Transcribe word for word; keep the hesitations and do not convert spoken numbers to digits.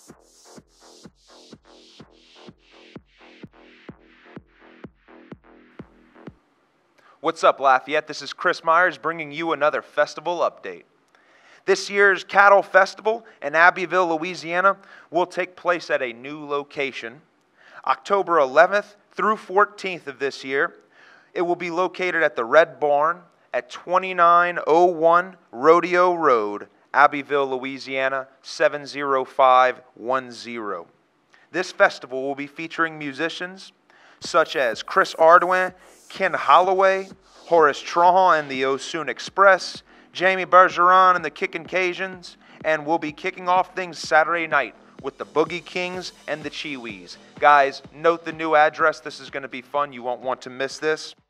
What's up, Lafayette? This is Chris Myers bringing you another festival update. This year's Cattle Festival in Abbeville, Louisiana will take place at a new location. October eleventh through fourteenth of this year, it will be located at the Red Barn at twenty-nine oh one Rodeo Road, Abbeville, Louisiana, seven zero five one zero. This festival will be featuring musicians such as Chris Ardoin, Ken Holloway, Horace Trahan and the Osun Express, Jamie Bergeron and the Kickin' Cajuns, and we'll be kicking off things Saturday night with the Boogie Kings and the Chiwis. Guys, note the new address. This is going to be fun. You won't want to miss this.